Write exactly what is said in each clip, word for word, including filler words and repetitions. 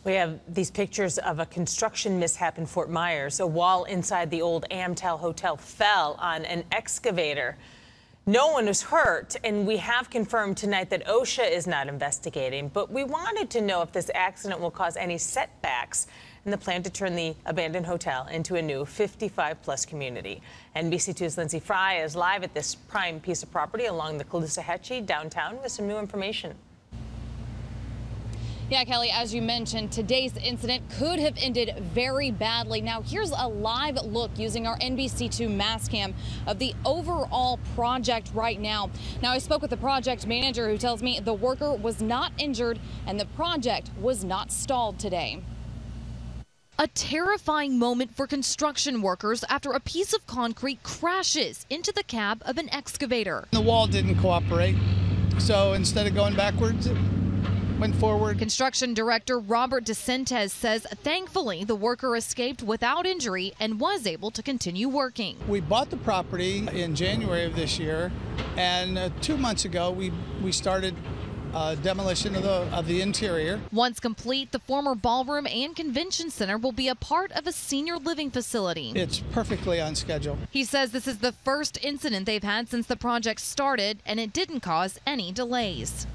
We have these pictures of a construction mishap in Fort Myers. A wall inside the old Amtel Hotel fell on an excavator. No one was hurt, and we have confirmed tonight that OSHA is not investigating, but we wanted to know if this accident will cause any setbacks in the plan to turn the abandoned hotel into a new fifty-five plus community. N B C two's Lindsay Fry is live at this prime piece of property along the Caloosahatchee downtown with some new information. Yeah, Kelly, as you mentioned, today's incident could have ended very badly. Now, here's a live look using our N B C two mass cam of the overall project right now. Now, I spoke with the project manager who tells me the worker was not injured and the project was not stalled today. A terrifying moment for construction workers after a piece of concrete crashes into the cab of an excavator. The wall didn't cooperate, so instead of going backwards, it went forward. Construction director Robert DeCentes says thankfully the worker escaped without injury and was able to continue working. We bought the property in January of this year, and uh, two months ago we, we started uh, demolition of the, of the interior. Once complete, the former ballroom and convention center will be a part of a senior living facility. It's perfectly on schedule. He says this is the first incident they've had since the project started, and it didn't cause any delays.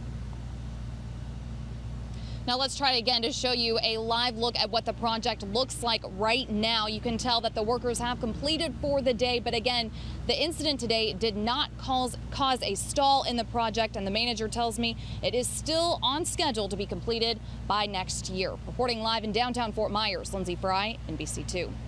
Now let's try again to show you a live look at what the project looks like right now. You can tell that the workers have completed for the day, but again, the incident today did not cause, cause a stall in the project, and the manager tells me it is still on schedule to be completed by next year. Reporting live in downtown Fort Myers, Lindsay Fry, N B C two.